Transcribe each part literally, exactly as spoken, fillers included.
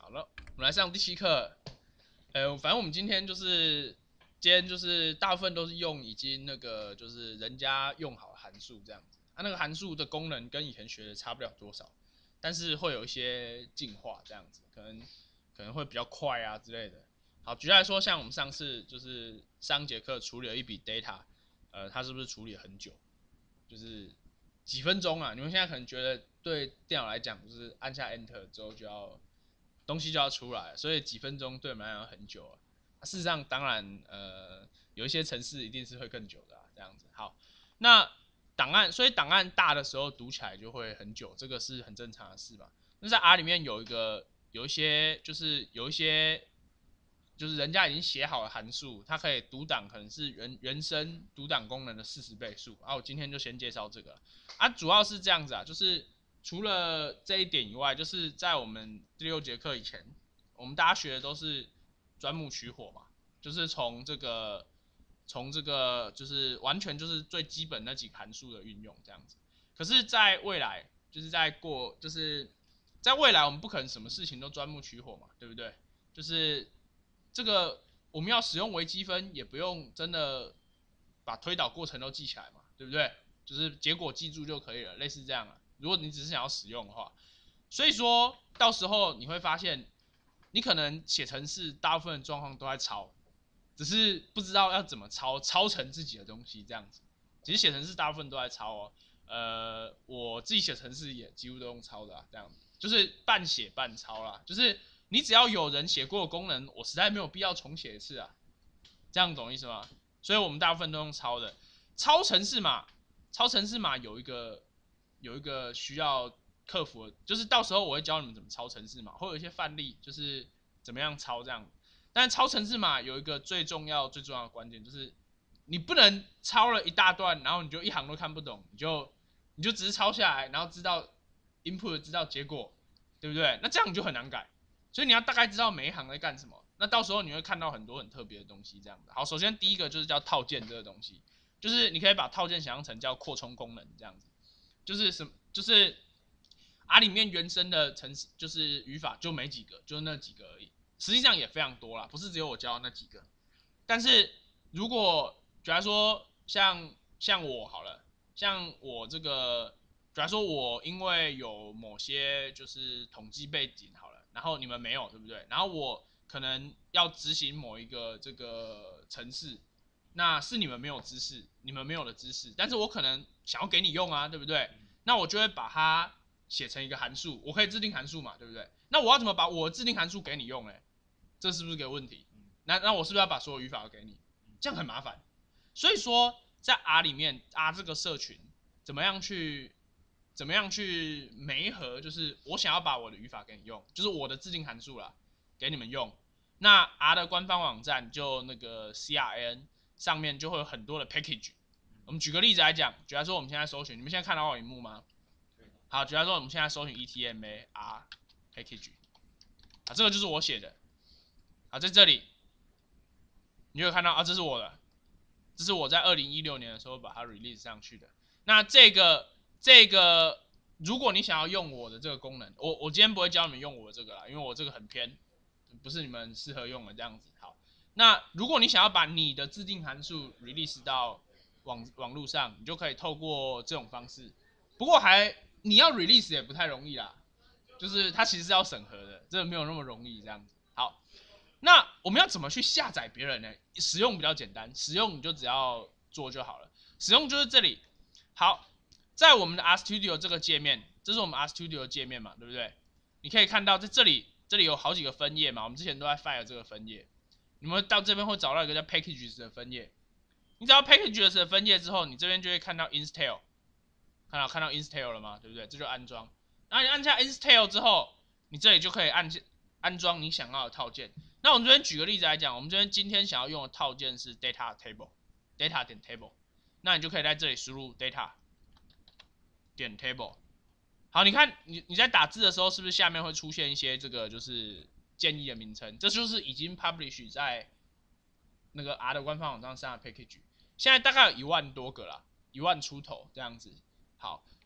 好了，我们来上第七课。呃，反正我们今天就是今天就是大部分都是用已经那个就是人家用好的函数这样子，它、啊、那个函数的功能跟以前学的差不了多少，但是会有一些进化这样子，可能可能会比较快啊之类的。好，举例来说，像我们上次就是上节课处理了一笔 data， 呃，它是不是处理了很久？就是几分钟啊？你们现在可能觉得对电脑来讲，就是按下 Enter 之后就要东西就要出来了，所以几分钟对我们来讲很久啊。啊事实上，当然，呃，有一些程式一定是会更久的啊，这样子。好，那档案，所以档案大的时候读起来就会很久，这个是很正常的事嘛。那在 R 里面有一个有一些就是有一些就是人家已经写好了函数，它可以读档，可能是原原生读档功能的四十倍数。啊，我今天就先介绍这个啊，主要是这样子啊，就是除了这一点以外，就是在我们第六节课以前，我们大家学的都是钻木取火嘛，就是从这个从这个就是完全就是最基本那几个函数的运用这样子。可是，在未来，就是在过就是在未来，我们不可能什么事情都钻木取火嘛，对不对？就是这个我们要使用微积分，也不用真的把推导过程都记起来嘛，对不对？就是结果记住就可以了，类似这样啊。如果你只是想要使用的话，所以说到时候你会发现，你可能写程式大部分的状况都在抄，只是不知道要怎么抄，抄成自己的东西这样子。其实写程式大部分都在抄哦，呃，我自己写程式也几乎都用抄的啊，这样子，就是半写半抄啦，就是你只要有人写过的功能，我实在没有必要重写一次啊，这样懂我意思吗？所以我们大部分都用抄的。抄程式码，抄程式码有一个有一个需要克服的，就是到时候我会教你们怎么抄程式码，会有一些范例，就是怎么样抄这样。但抄程式码有一个最重要最重要的关键，就是你不能抄了一大段，然后你就一行都看不懂，你就你就只是抄下来，然后知道 input 知道结果，对不对？那这样你就很难改。所以你要大概知道每一行在干什么，那到时候你会看到很多很特别的东西，这样子。好，首先第一个就是叫套件这个东西，就是你可以把套件想象成叫扩充功能这样子，就是什么，就是 R 里面原生的程式就是语法就没几个，就那几个而已。实际上也非常多啦，不是只有我教的那几个。但是如果假如说像像我好了，像我这个，假如说我因为有某些就是统计背景好了，然后你们没有，对不对？然后我可能要执行某一个这个程式，那是你们没有知识，你们没有的知识，但是我可能想要给你用啊，对不对？那我就会把它写成一个函数，我可以制定函数嘛，对不对？那我要怎么把我制定函数给你用呢？这是不是个问题？那那我是不是要把所有语法都给你？这样很麻烦。所以说，在 R 里面 ，R 这个社群怎么样去怎么样去媒合？就是我想要把我的语法给你用，就是我的制定函数啦，给你们用。那 R 的官方网站就那个 C R N 上面就会有很多的 package。我们举个例子来讲，举例说我们现在搜寻，你们现在看到我荧幕吗？好，举例说我们现在搜寻 E T M A R package， 啊，这个就是我写的。啊，在这里你会看到啊，这是我的，这是我在二零一六年的时候把它 release 上去的。那这个这个，如果你想要用我的这个功能，我我今天不会教你们用我的这个啦，因为我这个很偏，不是你们适合用的这样子。好，那如果你想要把你的自定函数 release 到网网络上，你就可以透过这种方式。不过还你要 release 也不太容易啦，就是它其实是要审核的，这个没有那么容易这样子。好。那我们要怎么去下载别人呢？使用比较简单，使用你就只要做就好了。使用就是这里。好，在我们的 RStudio 这个界面，这是我们 RStudio 的界面嘛，对不对？你可以看到在这里，这里有好几个分页嘛，我们之前都在 file 这个分页。你们到这边会找到一个叫 packages 的分页。你找到 packages 的分页之后，你这边就会看到 install， 看到看到 install 了吗？对不对？这就安装。然后你按下 install 之后，你这里就可以按安装你想要的套件。那我们这边举个例子来讲，我们这边今天想要用的套件是 data table，data 点 table， 那你就可以在这里输入 data 点 table。好，你看你你在打字的时候，是不是下面会出现一些这个就是建议的名称？这就是已经 publish 在那个 R 的官方网站上的 package， 现在大概有一万多个啦，一万出头这样子。好，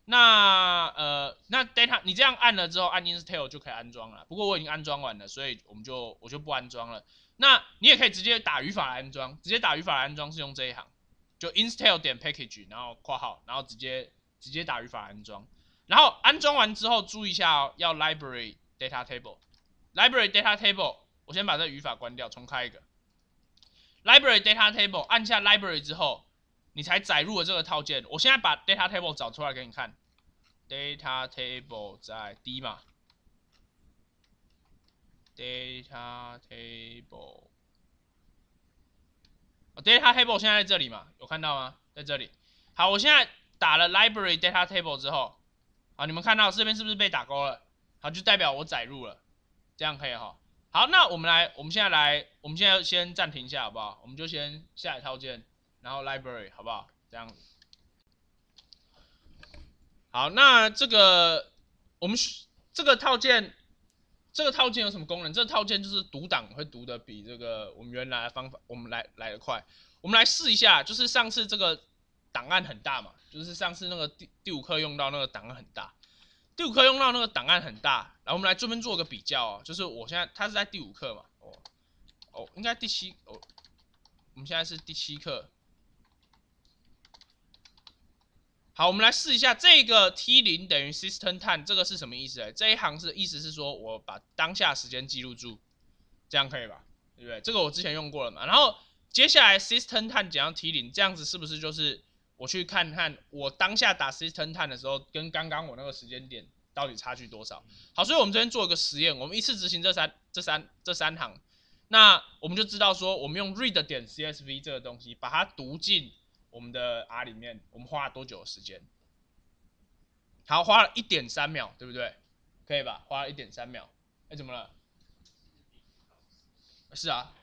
那呃，那 data 你这样按了之后，按 install 就可以安装了。不过我已经安装完了，所以我们就我就不安装了。那你也可以直接打语法来安装，直接打语法来安装是用这一行，就 install 点 package， 然后括号，然后直接直接打语法来安装。然后安装完之后，注意一下哦，要 library data table，library data table， 我先把这语法关掉，重开一个 library data table， 按下 library 之后。你才载入了这个套件。我现在把 data table 找出来给你看 ，data table 在 D 嘛 ，data table， 哦 data table 现在在这里嘛，有看到吗？在这里。好，我现在打了 library data table 之后，好，你们看到这边是不是被打勾了？好，就代表我载入了，这样可以哈。好，那我们来，我们现在来，我们现在先暂停一下好不好？我们就先下载套件。然后 library 好不好？这样子。好，那这个我们这个套件，这个套件有什么功能？这个套件就是读档会读的比这个我们原来的方法，我们来来的快。我们来试一下，就是上次这个档案很大嘛，就是上次那个第第五课用到那个档案很大，第五课用到那个档案很大，然后我们来这边做个比较哦，就是我现在它是在第五课嘛，哦哦，应该第七哦，我们现在是第七课。好，我们来试一下这个 T 零等于 system time， 这个是什么意思？这一行是意思是说我把当下时间记录住，这样可以吧？对不对？这个我之前用过了嘛。然后接下来 system time 减上 T 零，这样子是不是就是我去看看我当下打 system time 的时候，跟刚刚我那个时间点到底差距多少？好，所以我们这边做一个实验，我们一次执行这三这三这三行，那我们就知道说，我们用 read 点 C S V 这个东西，把它读进我们的 R 里面，我们花了多久的时间？好，花了一点三秒，对不对？可以吧？花了一点三秒。哎，怎么了？是啊。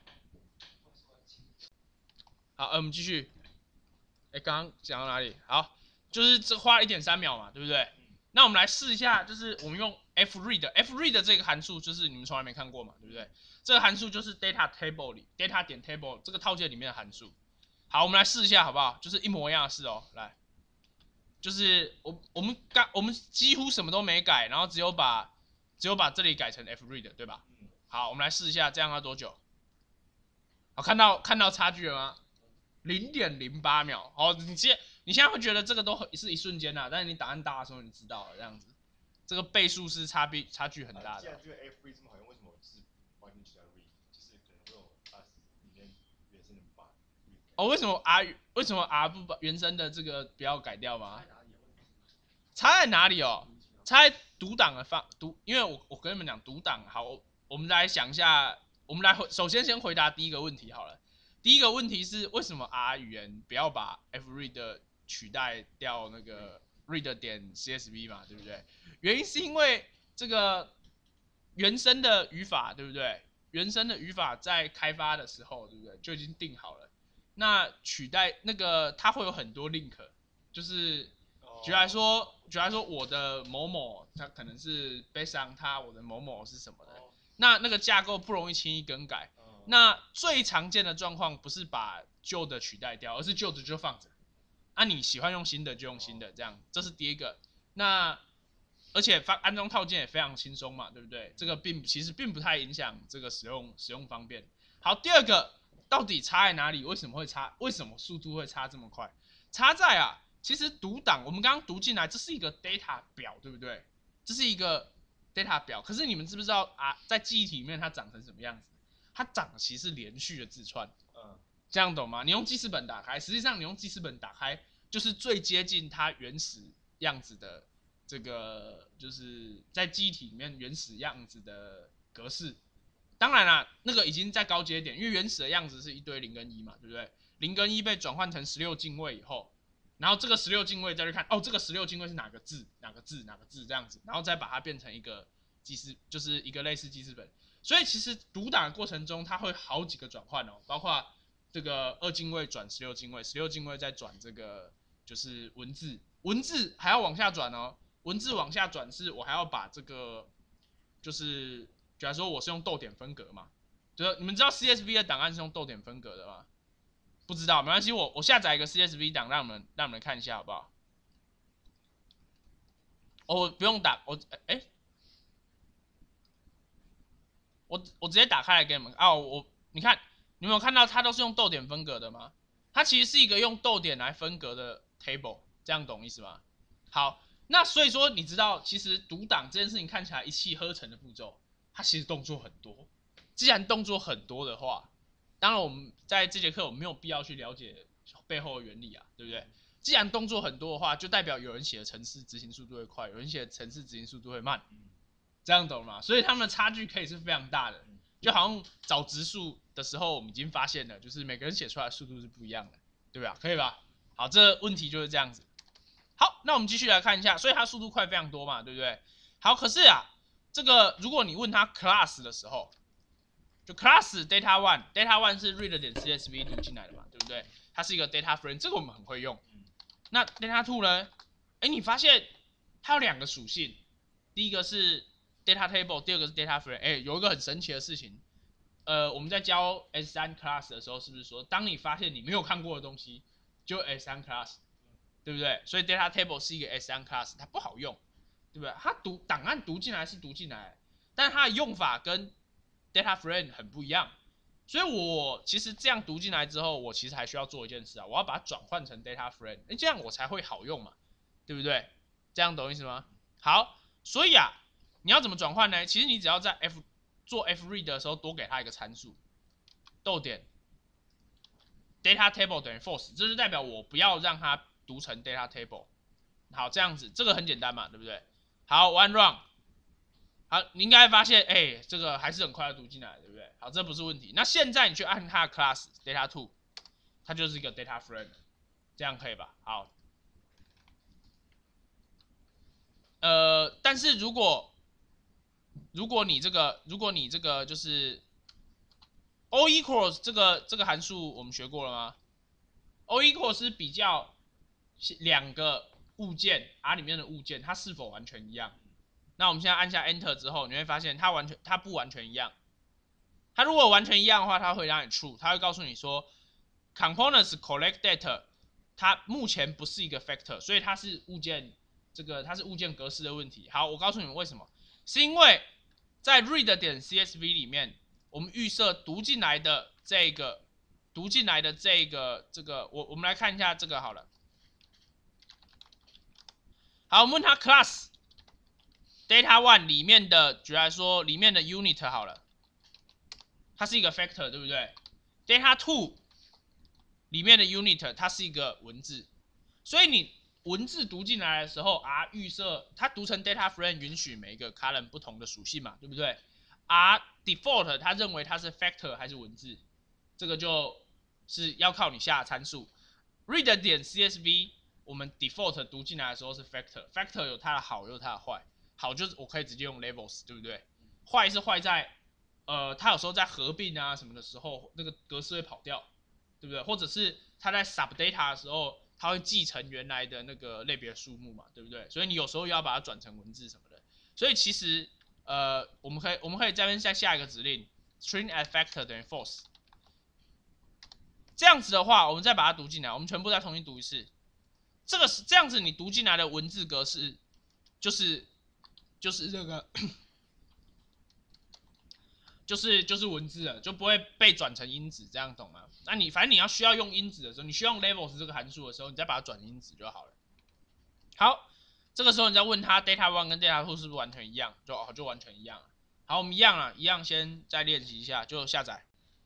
好，呃，我们继续。哎，刚刚讲到哪里？好，就是这花了一点三秒嘛，对不对？那我们来试一下，就是我们用 fread，fread 这个函数就是你们从来没看过嘛，对不对？这个函数就是 data table 里 data 点 table 这个套件里面的函数。好，我们来试一下好不好？就是一模一样的事哦，来。就是我我们刚我们几乎什么都没改，然后只有把只有把这里改成 fread， 对吧？好，我们来试一下，这样要多久？好，看到看到差距了吗？零点零八秒。好，你现你现在会觉得这个都是一瞬间呐、啊，但是你答案大的时候你知道了，这样子，这个倍数是差别差距很大的。 既然觉得 fread 这么好用，为什么是完全取代 read？就是可能会有它里面原生的把。 哦，为什么 R 为什么 R 不把原生的这个不要改掉吗？差在哪里哦？差在读档的方读，因为我我跟你们讲读档好，我们来想一下，我们来首先先回答第一个问题好了。第一个问题是为什么 R 语言不要把 fread 取代掉那个 read 点 C S V 嘛，对不对？原因是因为这个原生的语法，对不对？原生的语法在开发的时候，对不对？就已经定好了。那取代那个它会有很多 link， 就是举来说，举来说我的某某，它可能是 based on 它我的某某是什么的，那那个架构不容易轻易更改。那最常见的状况不是把旧的取代掉，而是旧的就放着。啊，你喜欢用新的就用新的，这样，这是第一个。那而且安装套件也非常轻松嘛，对不对？这个并其实并不太影响这个使用使用方便。好，第二个到底差在哪里？为什么会差？为什么速度会差这么快？差在啊，其实读档我们刚刚读进来，这是一个 data 表，对不对？这是一个 data 表，可是你们知不知道啊，在记忆体里面它长成什么样子？它长得其实是连续的字串，嗯，这样懂吗？你用记事本打开，实际上你用记事本打开就是最接近它原始样子的这个，就是在记忆体里面原始样子的格式。当然啦，那个已经在高阶点，因为原始的样子是一堆零跟一嘛，对不对？零跟一被转换成十六进位以后，然后这个十六进位再去看，哦，这个十六进位是哪个字，哪个字，哪个字这样子，然后再把它变成一个记事，就是一个类似记事本。所以其实读档的过程中，它会好几个转换哦，包括这个二进位转十六进位，十六进位再转这个就是文字，文字还要往下转哦，文字往下转是我还要把这个就是，假如说我是用逗点分隔嘛，就是你们知道 C S V 的档案是用逗点分隔的吗？不知道没关系，我我下载一个 C S V 档让你们让你们看一下好不好？ 哦，我不用打，我哎、欸，我我直接打开来给你们啊，我你看你们有看到它都是用逗点分隔的吗？它其实是一个用逗点来分隔的 table， 这样懂意思吗？好，那所以说你知道，其实读档这件事情看起来一气呵成的步骤，它其实动作很多。既然动作很多的话，当然我们在这节课我没有必要去了解背后的原理啊，对不对？既然动作很多的话，就代表有人写的程式执行速度会快，有人写的程式执行速度会慢，这样懂吗？所以他们的差距可以是非常大的。就好像找值数的时候，我们已经发现了，就是每个人写出来的速度是不一样的，对吧？可以吧？好，这问题就是这样子。好，那我们继续来看一下，所以它速度快非常多嘛，对不对？好，可是啊，这个如果你问他 class 的时候，就 class data one data one 是 read 点 csv 读进来的嘛，对不对？它是一个 data frame， 这个我们很会用。那 data two 呢？哎，你发现它有两个属性，第一个是 data table， 第二个是 data frame。哎，有一个很神奇的事情，呃，我们在教 S 三 class 的时候，是不是说，当你发现你没有看过的东西，就 S 三 class， 对不对？所以 data table 是一个 S 三 class， 它不好用，对不对？它读档案读进来是读进来，但是它的用法跟 data frame 很不一样。所以我其实这样读进来之后，我其实还需要做一件事啊，我要把它转换成 data frame， 哎，这样我才会好用嘛，对不对？这样懂意思吗？好，所以啊，你要怎么转换呢？其实你只要在 F 做 F read 的时候多给它一个参数，逗点 data table 等于 false， 这就代表我不要让它读成 data table。好，这样子，这个很简单嘛，对不对？好 ，one run。好，你应该发现，哎、欸，这个还是很快的读进来，对不对？好，这不是问题。那现在你去按它的 class data two， 它就是一个 data frame， 这样可以吧？好，呃，但是如果如果你这个，如果你这个就是 o equals 这个这个函数，我们学过了吗 ？o equals 是比较两个物件 R 里面的物件，它是否完全一样？那我们现在按下 Enter 之后，你会发现它完全它不完全一样。它如果完全一样的话，它会让你 true， 它会告诉你说 components collect data， 它目前不是一个 factor， 所以它是物件这个它是物件格式的问题。好，我告诉你们为什么，是因为在 read 点 csv 里面，我们预设读进来的这个读进来的这个这个，我我们来看一下这个好了。好，我们问它 class data one 里面的，举例来说，里面的 unit 好了，它是一个 factor， 对不对 ？data two 里面的 unit 它是一个文字，所以你文字读进来的时候 ，R 预设它读成 data frame 允许每一个 column 不同的属性嘛，对不对 ？R default 它认为它是 factor 还是文字，这个就是要靠你下参数。read 点 csv 我们 default 读进来的时候是 factor，factor 有它的好，有它的坏。好，就是我可以直接用 levels， 对不对？坏是坏在，呃，它有时候在合并啊什么的时候，那个格式会跑掉，对不对？或者是它在 sub data 的时候，它会继承原来的那个类别数目嘛，对不对？所以你有时候要把它转成文字什么的。所以其实，呃，我们可以我们可以这边再下一个指令 ，string at factor 等于 false。这样子的话，我们再把它读进来，我们全部再重新读一次。这个是这样子，你读进来的文字格式就是。就是这个，就是就是文字了，就不会被转成因子，这样懂吗？那你反正你要需要用因子的时候，你需要用 levels 这个函数的时候，你再把它转因子就好了。好，这个时候你再问他 data one 跟 data two 是不是完全一样？就哦就完全一样了。好，我们一样啊，一样先再练习一下，就下载。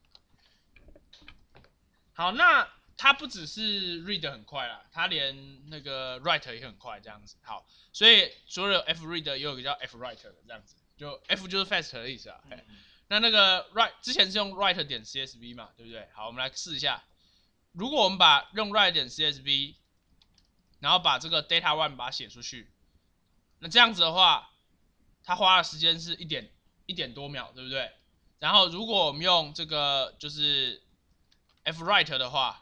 好，那它不只是 read 很快啦，它连那个 write 也很快，这样子。好，所以除了 f read 也有一个叫 f write 的这样子，就 f 就是 fast 的意思啊。嗯嗯，那那个 write 之前是用 write 点 csv 嘛，对不对？好，我们来试一下，如果我们把用 write 点 csv， 然后把这个 data one 把它写出去，那这样子的话，它花的时间是一点一点多秒，对不对？然后如果我们用这个就是 f write 的话，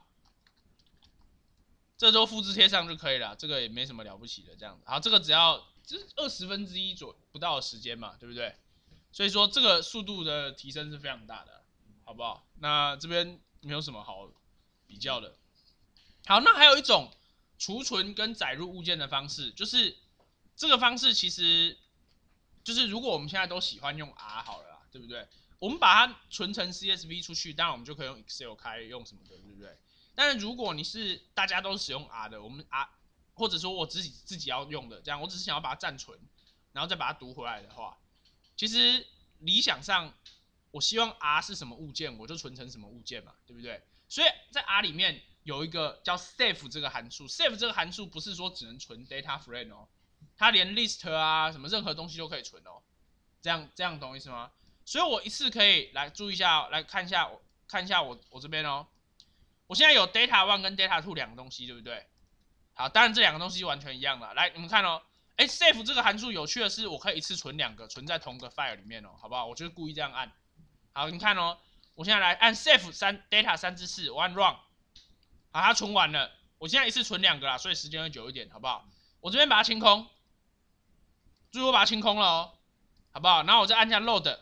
这都复制贴上就可以了，这个也没什么了不起的，这样子。好，这个只要就是二十分之一左不到的时间嘛，对不对？所以说这个速度的提升是非常大的，好不好？那这边没有什么好比较的。好，那还有一种储存跟载入物件的方式，就是这个方式其实就是如果我们现在都喜欢用 R 好了啦，对不对？我们把它存成 C S V 出去，当然我们就可以用 Excel 开，用什么的，对不对？但是如果你是大家都使用 R 的，我们 R 或者说我自己自己要用的，这样我只是想要把它暂存，然后再把它读回来的话，其实理想上，我希望 R 是什么物件，我就存成什么物件嘛，对不对？所以在 R 里面有一个叫 save 这个函数 ，save 这个函数不是说只能存 data frame 哦，它连 list 啊什么任何东西都可以存哦，这样这样懂我意思吗？所以我一次可以来注意一下，来看一下，看一下我我这边哦，我现在有 data one 跟 data two 两个东西，对不对？好，当然这两个东西完全一样了。来，你们看哦，哎 ，save 这个函数有趣的是，我可以一次存两个，存在同个 file 里面哦，好不好？我就是故意这样按。好，你看哦，我现在来按 save 三 data 三之四，我按 run， 好，它存完了。我现在一次存两个啦，所以时间会久一点，好不好？我这边把它清空，注意我把它清空了哦，好不好？然后我再按下 load，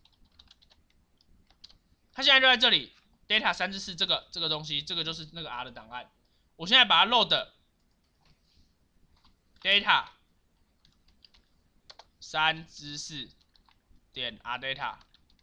它现在就在这里 ，data 三之四这个这个东西，这个就是那个 R 的档案。我现在把它 load data 三之四点 R data。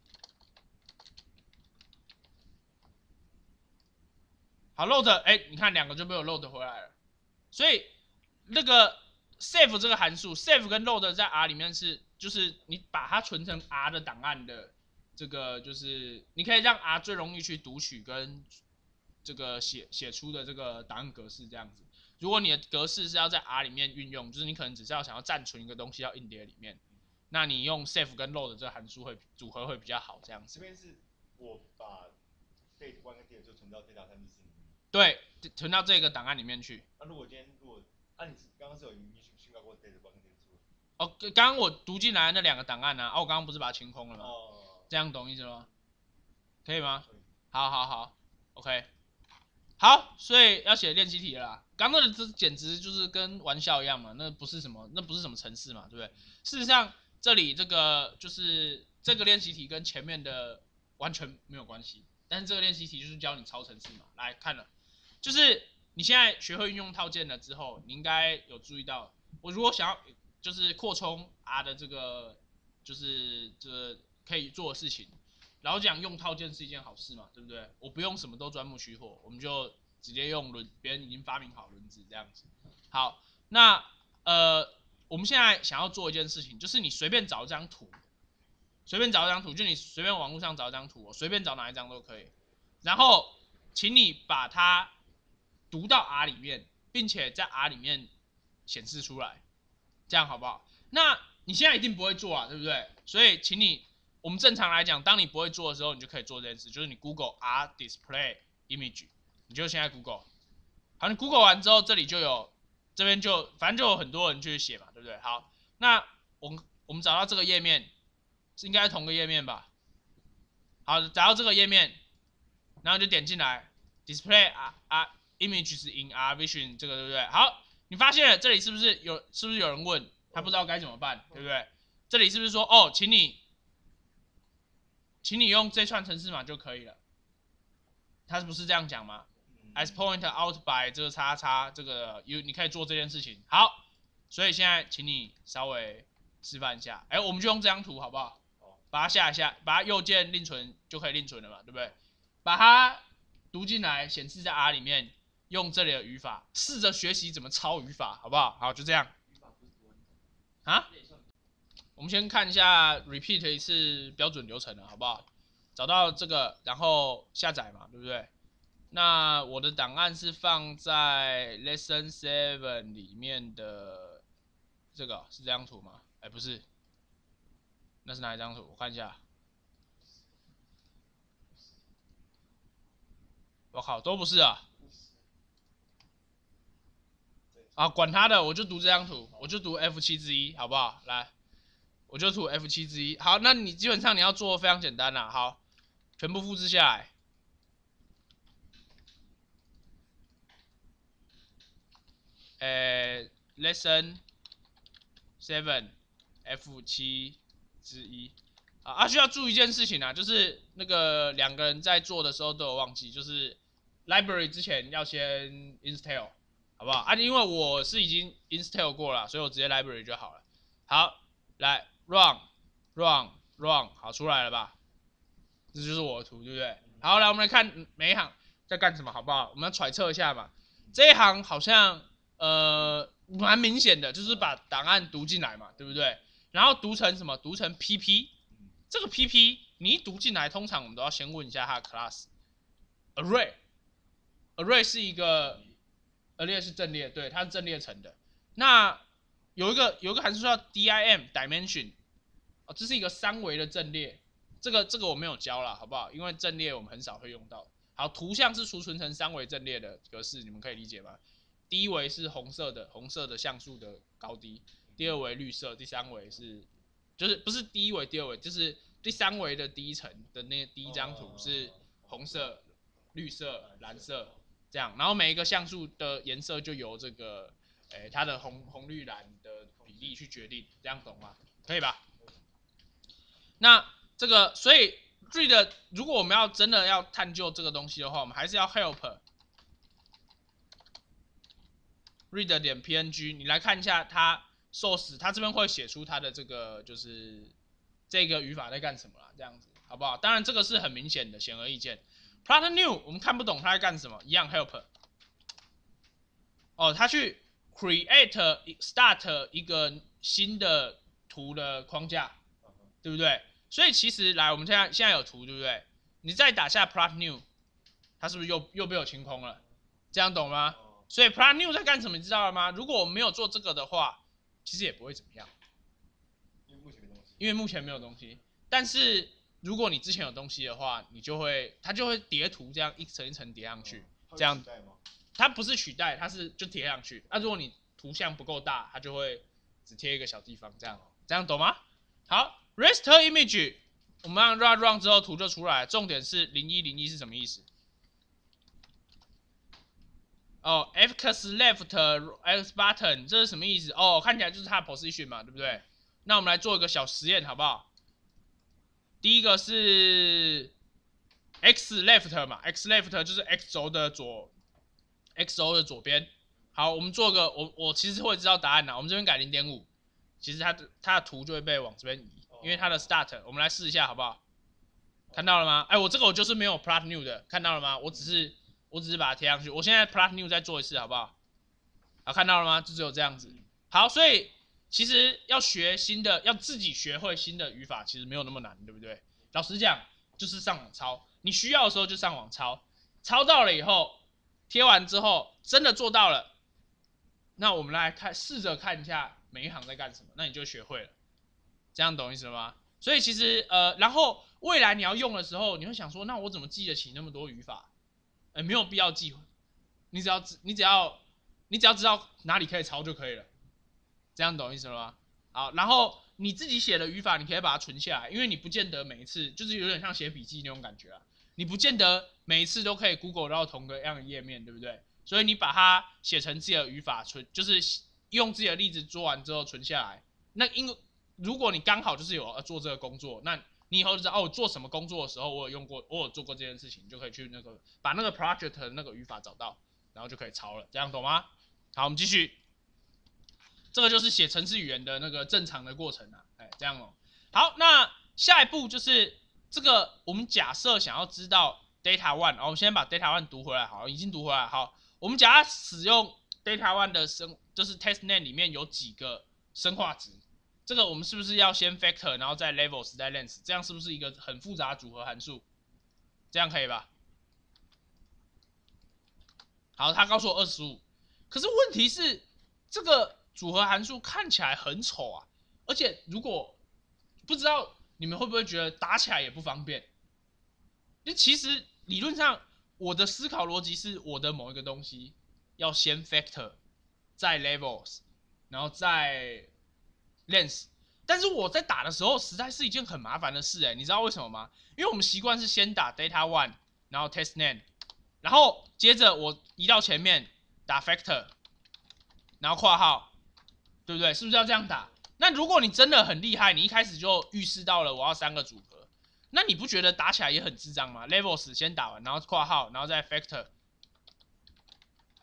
好 load， 哎、欸，你看两个就被我 load 回来了。所以那个 save 这个函数 ，save 跟 load 在 R 里面是，就是你把它存成 R 的档案的这个，就是你可以让 R 最容易去读取跟这个写写出的这个档案格式这样子。如果你的格式是要在 R 里面运用，就是你可能只是要想要暂存一个东西到硬碟里面，那你用 save 跟 load 这个函数会组合会比较好这样子。 这边是我把 date one 跟 date 就存到 data 三之四里面。 对，存到这个档案里面去。 那、啊、如果今天如果，啊你刚刚是有已经宣告过 date one 跟 date two。 哦，刚刚我读进来那两个档案呢、啊？哦，我刚刚不是把它清空了吗？ 哦。 这样懂意思吗？可以吗？ 可以。 好好好 ，OK。好，所以要写练习题了啦。刚刚的这简直就是跟玩笑一样嘛，那不是什么，那不是什么程式嘛，对不对？事实上，这里这个就是这个练习题跟前面的完全没有关系，但是这个练习题就是教你抄程式嘛。来看了，就是你现在学会运用套件了之后，你应该有注意到，我如果想要就是扩充 R 的这个就是这可以做的事情。老讲用套件是一件好事嘛，对不对？我不用什么都钻木取火，我们就直接用轮，别人已经发明好轮子这样子。好，那呃，我们现在想要做一件事情，就是你随便找一张图，随便找一张图，就你随便网络上找一张图，我随便找哪一张都可以。然后，请你把它读到 R 里面，并且在 R 里面显示出来，这样好不好？那你现在一定不会做啊，对不对？所以，请你。我们正常来讲，当你不会做的时候，你就可以做这件事，就是你 Google R display image， 你就现在 Google， 好，你 Google 完之后，这里就有，这边就反正就有很多人去写嘛，对不对？好，那我们我们找到这个页面，是应该是同个页面吧？好，找到这个页面，然后就点进来 display R R images in R Vision 这个对不对？好，你发现了这里是不是有是不是有人问他不知道该怎么办，对不对？这里是不是说哦，请你。请你用这串程式码就可以了，他不是这样讲吗 ？As point out by 这个叉叉这个 you 你可以做这件事情。好，所以现在请你稍微示范一下。哎，我们就用这张图好不好？把它下一下，把它右键另存就可以另存了嘛，对不对？把它读进来，显示在 R 里面，用这里的语法，试着学习怎么抄语法，好不好？好，就这样。啊？我们先看一下 repeat 一次标准流程了，好不好？找到这个，然后下载嘛，对不对？那我的档案是放在 lesson seven 里面的，这个是这张图吗？哎，不是，那是哪一张图？我看一下。我靠，都不是啊！啊，管他的，我就读这张图，我就读 F 七 之一，好不好？来。我就涂 F 七 之一，好，那你基本上你要做非常简单啦，好，全部复制下来，呃 ，lesson seven F 七 之一，啊，啊需要注意一件事情啊，就是那个两个人在做的时候都有忘记，就是 library 之前要先 install， 好不好？啊，因为我是已经 install 过了，所以我直接 library 就好了。好，来 run run run， 好出来了吧？这就是我的图，对不对？好，来我们来看每一行在干什么，好不好？我们要揣测一下嘛。这一行好像呃蛮明显的，就是把档案读进来嘛，对不对？然后读成什么？读成 P P。这个 P P 你一读进来，通常我们都要先问一下它的 class array。array 是一个 array 是阵列，对，它是阵列层的。那有一个有一个函数叫 dim dimension， 哦，这是一个三维的阵列。这个这个我没有教了，好不好？因为阵列我们很少会用到。好，图像是储存成三维阵列的格式，你们可以理解吗？第一维是红色的，红色的像素的高低；第二维绿色，第三维是，就是不是第一维、第二维，就是第三维的第一层的那第一张图是红色、绿色、蓝色这样，然后每一个像素的颜色就由这个，诶，它的红红绿蓝的比例去决定，这样懂吗？可以吧？那这个，所以 read 如果我们要真的要探究这个东西的话，我们还是要 help read 点 png， 你来看一下它 source， 它这边会写出它的这个就是这个语法在干什么啦，这样子好不好？当然这个是很明显的，显而易见。plot new 我们看不懂它在干什么，一样 help。哦，它去 create start 一个新的图的框架，对不对？所以其实来，我们现在现在有图，对不对？你再打下 plot new， 它是不是又又被我清空了？这样懂吗？所以 plot new 在干什么，你知道了吗？如果我们没有做这个的话，其实也不会怎么样， 因为目前没东西。 因为目前没有东西。但是如果你之前有东西的话，你就会它就会叠图，这样一层一层叠上去， 嗯、 这样。它不是取代，它是就贴上去。那、啊、如果你图像不够大，它就会只贴一个小地方，这样这样懂吗？好。Raster image， 我们让 run run 之后图就出来了。重点是零一零一是什么意思？哦 ，x left x button 这是什么意思？哦，看起来就是它的 position 嘛，对不对？那我们来做一个小实验，好不好？第一个是 x left 嘛 ，x left 就是 x 轴的左 ，x 轴的左边。好，我们做个我我其实会知道答案的，我们这边改 零点五， 其实它的它的图就会被往这边移。因为它的 start， 我们来试一下好不好？看到了吗？哎，我这个我就是没有 plot new 的，看到了吗？我只是我只是把它贴上去。我现在 plot new 再做一次好不好？好，看到了吗？就只有这样子。好，所以其实要学新的，要自己学会新的语法，其实没有那么难，对不对？老实讲，就是上网抄，你需要的时候就上网抄，抄到了以后，贴完之后真的做到了，那我们来看，试着看一下每一行在干什么，那你就学会了。这样懂意思了吗？所以其实呃，然后未来你要用的时候，你会想说，那我怎么记得起那么多语法？呃，没有必要记，你只要你只要你只要知道哪里可以抄就可以了。这样懂意思了吗？好，然后你自己写的语法，你可以把它存下来，因为你不见得每一次就是有点像写笔记那种感觉啊，你不见得每一次都可以 Google 到同个样的页面，对不对？所以你把它写成自己的语法存，就是用自己的例子做完之后存下来，那因为如果你刚好就是有做这个工作，那你以后就知道哦，我做什么工作的时候，我有用过，我有做过这件事情，就可以去那个把那个 project 的那个语法找到，然后就可以抄了，这样懂吗？好，我们继续，这个就是写程式语言的那个正常的过程啊，哎，这样哦。好，那下一步就是这个，我们假设想要知道 data one， 然后我们先把 data one 读回来，好，已经读回来，好，我们假设使用 data one 的生，就是 test name 里面有几个生化值。这个我们是不是要先 factor， 然后再 levels， 再 length， 这样是不是一个很复杂的组合函数？这样可以吧？好，他告诉我二十五，可是问题是这个组合函数看起来很丑啊，而且如果不知道你们会不会觉得打起来也不方便？就其实理论上我的思考逻辑是我的某一个东西要先 factor， 再 levels， 然后再length， 但是我在打的时候实在是一件很麻烦的事哎，你知道为什么吗？因为我们习惯是先打 data one， 然后 test name， 然后接着我移到前面打 factor， 然后括号，对不对？是不是要这样打？那如果你真的很厉害，你一开始就预示到了我要三个组合，那你不觉得打起来也很智障吗 ？levels 先打完，然后括号，然后再 factor，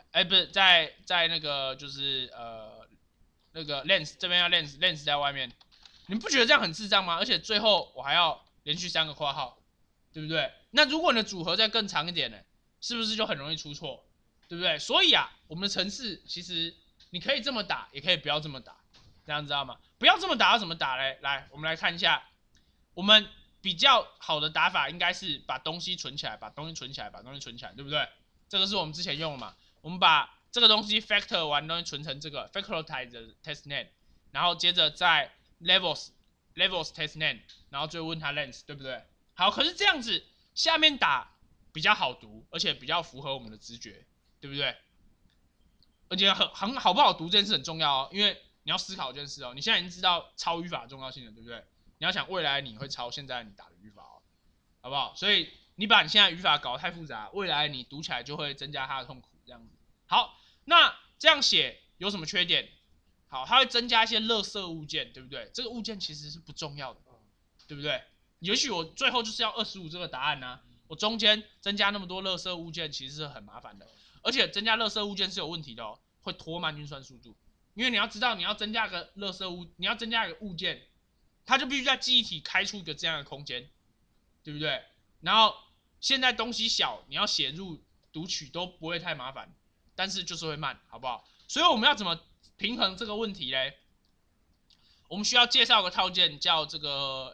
哎、欸，不是在在那个就是呃那个 lens 这边要 lens lens 在外面，你们不觉得这样很智障吗？而且最后我还要连续三个括号，对不对？那如果你的组合再更长一点呢，是不是就很容易出错？对不对？所以啊，我们的程式其实你可以这么打，也可以不要这么打，这样知道吗？不要这么打要怎么打嘞？来，我们来看一下，我们比较好的打法应该是把东西存起来，把东西存起来，把东西存起来，对不对？这个是我们之前用的嘛？我们把这个东西 factor 完东西存成这个 factorize 的 test name， 然后接着在 levels levels test name， 然后最后问它 length， 对不对？好，可是这样子下面打比较好读，而且比较符合我们的直觉，对不对？而且很很好不好读这件事很重要哦，因为你要思考这件事哦。你现在已经知道抄语法的重要性了，对不对？你要想未来你会抄现在你打的语法哦，好不好？所以你把你现在语法搞得太复杂，未来你读起来就会增加它的痛苦，这样子。好，那这样写有什么缺点？好，它会增加一些垃圾物件，对不对？这个物件其实是不重要的，对不对？也许我最后就是要二十五这个答案啊，我中间增加那么多垃圾物件，其实是很麻烦的。而且增加垃圾物件是有问题的哦，会拖慢运算速度。因为你要知道，你要增加个垃圾物，你要增加一个物件，它就必须在记忆体开出一个这样的空间，对不对？然后现在东西小，你要写入读取都不会太麻烦，但是就是会慢，好不好？所以我们要怎么平衡这个问题嘞？我们需要介绍个套件叫这个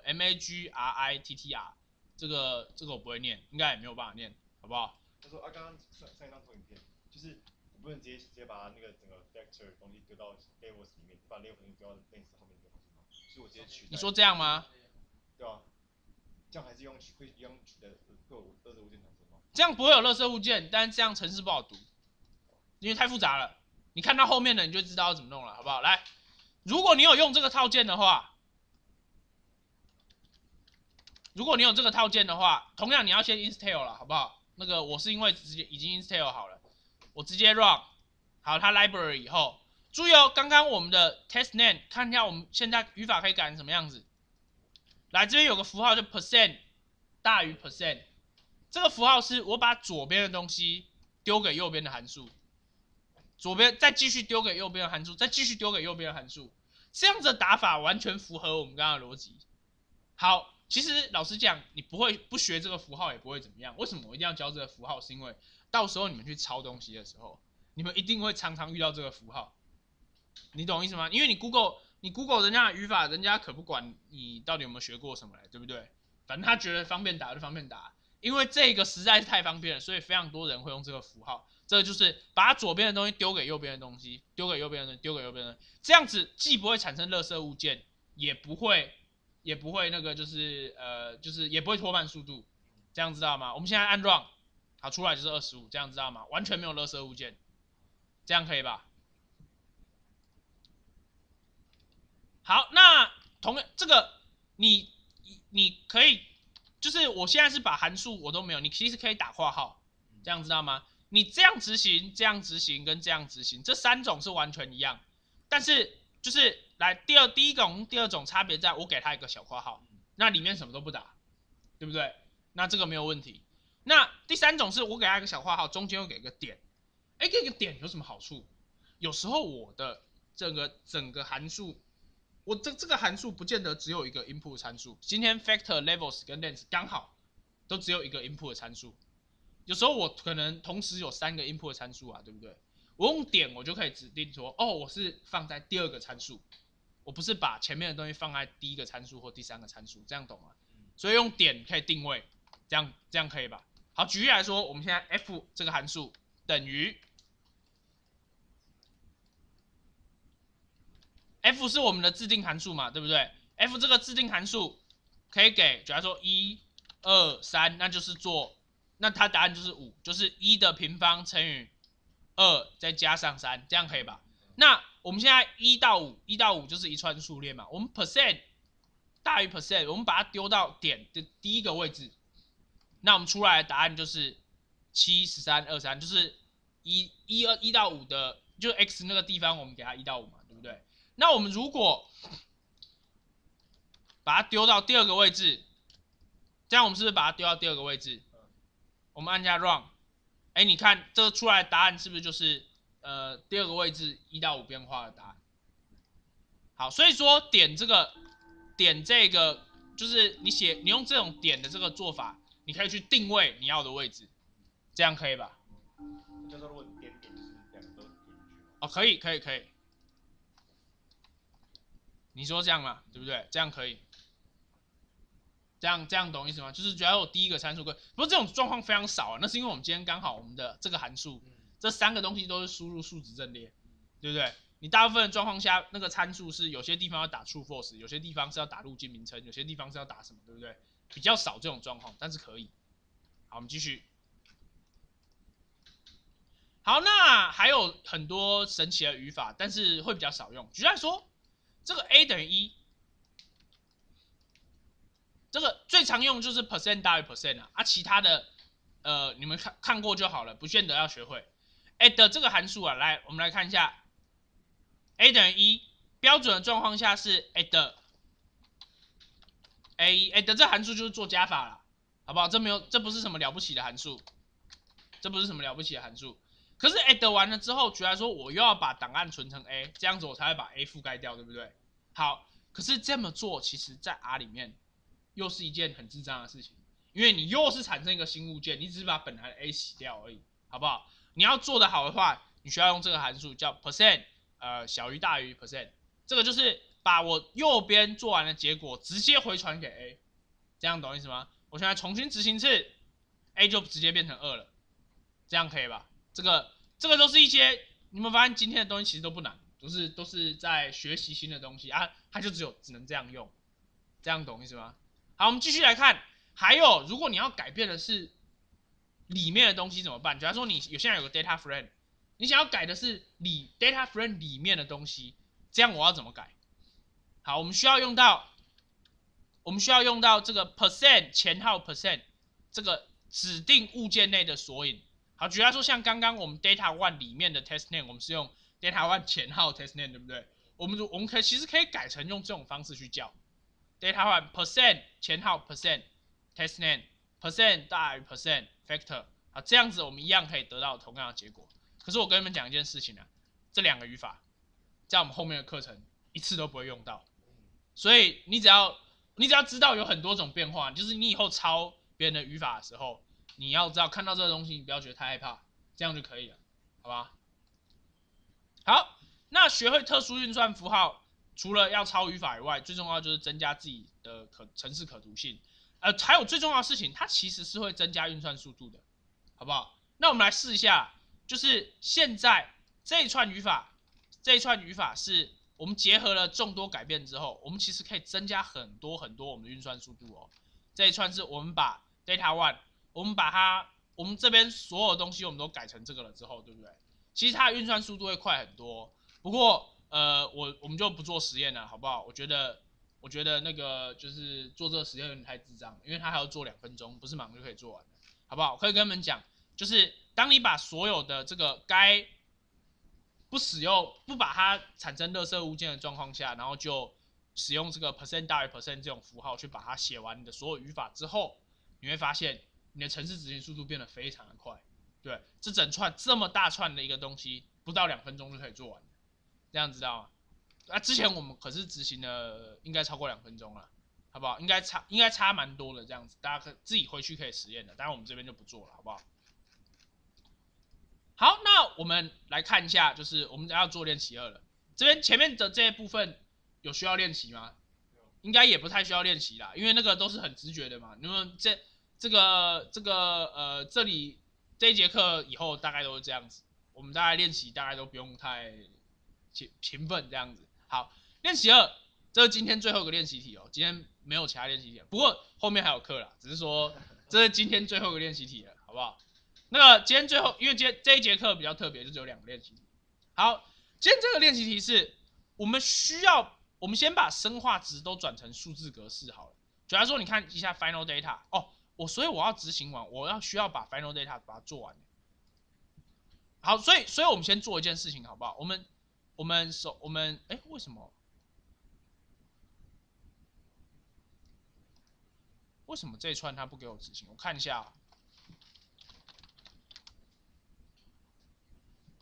magittr， 这个这个我不会念，应该也没有办法念，好不好？ 他说啊，刚刚上上一张投影片，就是我不能直接直接把那个整个 vector 的东西丢到 levels 里面，把 levels 丢到 length 后面丢上去吗？所以我直接取。 你说这样吗？ 对啊，这样还是用会一样取的会有垃圾物件产生吗？ 这样不会有垃圾物件，但是这样程式不好读，因为太复杂了。你看到后面的你就知道要怎么弄了，好不好？来，如果你有用这个套件的话。如果你有这个套件的话，同样你要先 install 了，好不好？那个我是因为直接已经 install 好了，我直接 run 好它 library 以后，注意哦，刚刚我们的 test name 看一下我们现在语法可以改成什么样子。来，这边有个符号叫 percent 大于 percent， 这个符号是我把左边的东西丢给右边的函数，左边再继续丢给右边的函数，再继续丢给右边的函数，这样子的打法完全符合我们刚刚的逻辑。好。其实老实讲，你不会不学这个符号也不会怎么样。为什么我一定要教这个符号？是因为到时候你们去抄东西的时候，你们一定会常常遇到这个符号。你懂意思吗？因为你 Google 你 Google 人家的语法，人家可不管你到底有没有学过什么来，对不对？反正他觉得方便打就方便打，因为这个实在是太方便了，所以非常多人会用这个符号。这就是把左边的东西丢给右边的东西，丢给右边的东西，丢给右边的东西，这样子既不会产生垃圾物件，也不会。也不会那个就是呃就是也不会拖慢速度，这样知道吗？我们现在按 run， 好出来就是二十五，这样知道吗？完全没有垃圾物件，这样可以吧？好，那同样这个你你可以就是我现在是把函数我都没有，你其实可以打括号，这样知道吗？你这样执行、这样执行跟这样执行，这三种是完全一样，但是就是。来，第二第一种、第二种差别在我给它一个小括号，那里面什么都不打，对不对？那这个没有问题。那第三种是我给它一个小括号，中间又给一个点。哎，给个点有什么好处？有时候我的整个整个函数，我这这个函数不见得只有一个 input 参数。今天 factor levels 跟 length 刚好都只有一个 input 参数，有时候我可能同时有三个 input 参数啊，对不对？我用点我就可以指定说，哦，我是放在第二个参数。我不是把前面的东西放在第一个参数或第三个参数，这样懂吗？所以用点可以定位，这样这样可以吧？好，举例来说，我们现在 f 这个函数等于 f 是我们的自定函数嘛，对不对 ？f 这个自定函数可以给，假如说一、二、三，那就是做，那它答案就是五，就是一的平方乘以二再加上三，这样可以吧？那我们现在一到五，一到五就是一串数列嘛。我们 percent 大于 percent， 我们把它丢到点的第一个位置，那我们出来的答案就是七、十三、二三，就是一、一、二、一到五的，就 x 那个地方，我们给它一到五嘛，对不对？那我们如果把它丢到第二个位置，这样我们是不是把它丢到第二个位置？我们按下 run， 哎，你看这个出来的答案是不是就是呃第二个位置一到五变化的答案？好，所以说点这个点这个就是你写你用这种点的这个做法，你可以去定位你要的位置，这样可以吧？ 就是如果你点点就是两个都点进去。 哦，可以可以可以。你说这样嘛，对不对？这样可以。这样这样懂意思吗？就是只要有第一个参数跟，不过这种状况非常少啊，那是因为我们今天刚好我们的这个函数，这三个东西都是输入数值阵列，对不对？你大部分的状况下，那个参数是有些地方要打 true false， 有些地方是要打路径名称，有些地方是要打什么，对不对？比较少这种状况，但是可以。好，我们继续。好，那还有很多神奇的语法，但是会比较少用。举例来说，这个 a 等于一。这个最常用就是 percent 大于 percent 啊，啊，其他的呃你们看看过就好了，不见得要学会。add 这个函数啊，来我们来看一下 ，a 等于一，标准的状况下是 add a 一 ，add 这函数就是做加法了，好不好？这没有，这不是什么了不起的函数，这不是什么了不起的函数。可是 add 完了之后，举例说我又要把档案存成 a， 这样子我才会把 a 覆盖掉，对不对？好，可是这么做其实在 R 里面。又是一件很智障的事情，因为你又是产生一个新物件，你只是把本来的 a 洗掉而已，好不好？你要做得好的话，你需要用这个函数叫 percent， 呃，小于大于 percent， 这个就是把我右边做完的结果直接回传给 a， 这样懂意思吗？我现在重新执行一次 ，a 就直接变成二了，这样可以吧？这个这个都是一些你们发现今天的东西其实都不难，都是都是在学习新的东西啊，它就只有只能这样用，这样懂意思吗？好，我们继续来看，还有，如果你要改变的是里面的东西怎么办？假如说你有现在有个 data frame， 你想要改的是里 data frame 里面的东西，这样我要怎么改？好，我们需要用到，我们需要用到这个 percent 前号 percent 这个指定物件内的索引。好，举例来说，像刚刚我们 data one 里面的 test name， 我们是用 data one 前号 test name， 对不对？我们我们可以其实可以改成用这种方式去叫。data one percent 前号 percent test name percent 大于 percent factor， 好，这样子我们一样可以得到同样的结果。可是我跟你们讲一件事情啊，这两个语法在我们后面的课程一次都不会用到，所以你只要你只要知道有很多种变化，就是你以后抄别人的语法的时候，你要知道看到这个东西，你不要觉得太害怕，这样就可以了，好吧？好，那学会特殊运算符号。除了要抄语法以外，最重要就是增加自己的可程式可读性，呃，还有最重要的事情，它其实是会增加运算速度的，好不好？那我们来试一下，就是现在这一串语法，这一串语法是我们结合了众多改变之后，我们其实可以增加很多很多我们的运算速度哦。这一串是我们把 data one， 我们把它，我们这边所有东西我们都改成这个了之后，对不对？其实它的运算速度会快很多，不过。呃，我我们就不做实验了，好不好？我觉得，我觉得那个就是做这个实验有点太智障，因为它还要做两分钟，不是马上就可以做完的，好不好？我可以跟你们讲，就是当你把所有的这个该不使用、不把它产生垃圾物件的状况下，然后就使用这个 percent 大于 percent 这种符号去把它写完你的所有语法之后，你会发现你的程式执行速度变得非常的快。对，这整串这么大串的一个东西，不到两分钟就可以做完。这样知道吗？啊，之前我们可是执行了，应该超过两分钟了，好不好？应该差，应该差蛮多的，这样子，大家可自己回去可以实验的。当然我们这边就不做了，好不好？好，那我们来看一下，就是我们要做练习二了。这边前面的这一部分有需要练习吗？应该也不太需要练习啦，因为那个都是很直觉的嘛。你们这这个这个呃，这里这一节课以后大概都是这样子，我们大概练习大概都不用太。勤勤奋这样子，好，练习二，这是今天最后一个练习题哦。今天没有其他练习题，不过后面还有课啦，只是说这是今天最后一个练习题了，好不好？那个今天最后，因为今天这一节课比较特别，就只有两个练习题。好，今天这个练习题是我们需要，我们先把生化值都转成数字格式好了。主要说，你看一下 final data 哦，我所以我要执行完，我要需要把 final data 把它做完。好，所以所以我们先做一件事情，好不好？我们我们手我们哎，为什么？为什么这一串它不给我执行？我看一下、啊。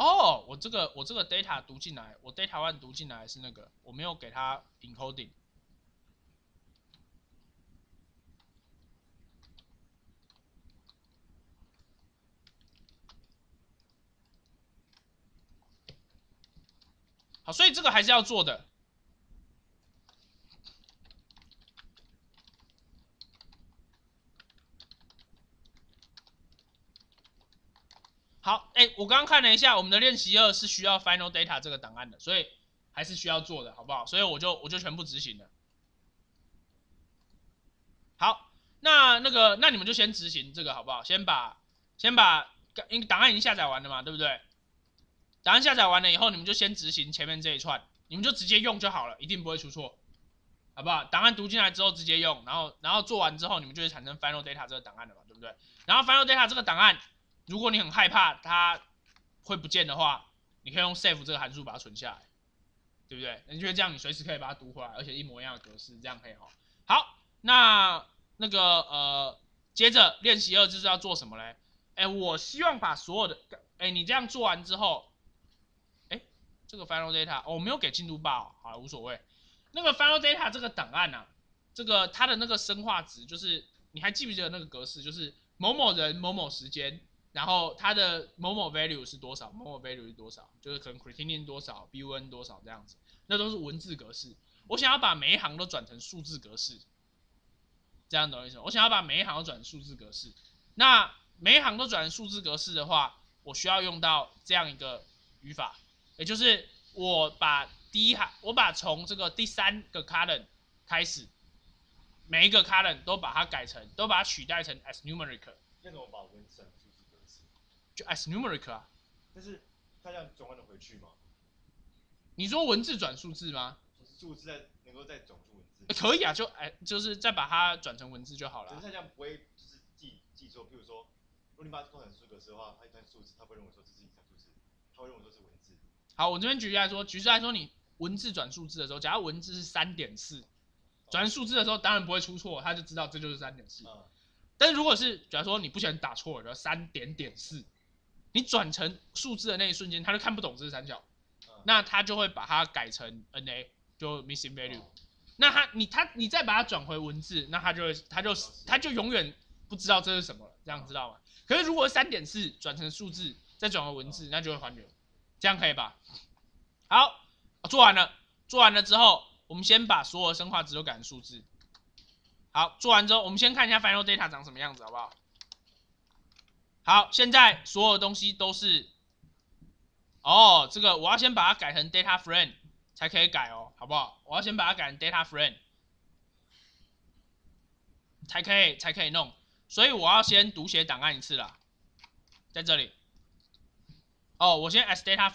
哦，我这个我这个 data 读进来，我 data one 读进来是那个，我没有给它 encoding。好，所以这个还是要做的。好，哎、欸，我刚刚看了一下，我们的练习二是需要 final data 这个档案的，所以还是需要做的，好不好？所以我就我就全部执行了。好，那那个那你们就先执行这个好不好？先把先把因为档案已经下载完了嘛，对不对？档案下载完了以后，你们就先执行前面这一串，你们就直接用就好了，一定不会出错，好不好？档案读进来之后直接用，然后然后做完之后，你们就会产生 final data 这个档案了嘛，对不对？然后 final data 这个档案。如果你很害怕它会不见的话，你可以用 save 这个函数把它存下来，对不对？你觉得这样你随时可以把它读回来，而且一模一样的格式，这样可以哈。好，那那个呃，接着练习二就是要做什么嘞？哎，我希望把所有的，哎，你这样做完之后，哎，这个 final data，哦，我没有给进度报、哦，好了，无所谓。那个 final data 这个档案啊，这个它的那个生化值就是，你还记不记得那个格式？就是某某人某某时间。然后它的某某 value 是多少，某某 value 是多少，就是可能 creatinine 多少 ，B U N 多少这样子，那都是文字格式。我想要把每一行都转成数字格式，这样懂我意思吗？我想要把每一行都转成数字格式。那每一行都转成数字格式的话，我需要用到这样一个语法，也就是我把第一行，我把从这个第三个 column 开始，每一个 column 都把它改成，都把它取代成 as numeric。 那怎么把文字转数字格式？ 就 as numeric 啊。 但是它这样转换的回去吗？ 你说文字转数字吗？ 数字在能够再转出文字？ 欸、可以啊，就哎、欸，就是再把它转成文字就好了。 可是它这样不会就是记记错，譬如说，如果你把它换成数字格式的话，它一段数字，它会认为说这是一串数字，它会认为说是文字。 好，我这边举例来说，举例来说，你文字转数字的时候，假如文字是三点四，转成数字的时候，当然不会出错，他就知道这就是三点四。嗯。但是如果是假如说你不小心打错了，三点点四，你转成数字的那一瞬间，他就看不懂这是三角，嗯、那他就会把它改成 N A， 就 missing value。哦、那他你他你再把它转回文字，那他就会他就他就永远不知道这是什么了，这样知道吗？可是如果三点四转成数字，再转回文字，那就会还原，这样可以吧？好，做完了，做完了之后，我们先把所有的生化值都改成数字。好，做完之后，我们先看一下 final data 长什么样子，好不好？好，现在所有东西都是，哦，这个我要先把它改成 data frame 才可以改哦，好不好？我要先把它改成 data frame 才可以才可以弄，所以我要先读写档案一次啦，在这里。哦，我先 as data